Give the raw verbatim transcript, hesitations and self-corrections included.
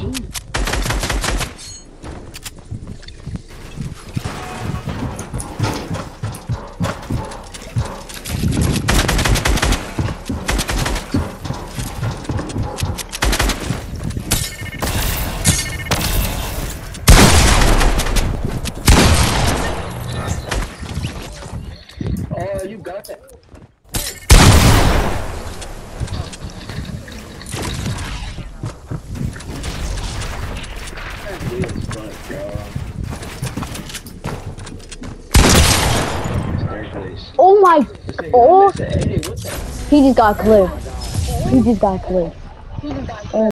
Oh, you got that. That is fun, bro. Oh my! Oh! Hey, what the? He just got clear. He just got clear.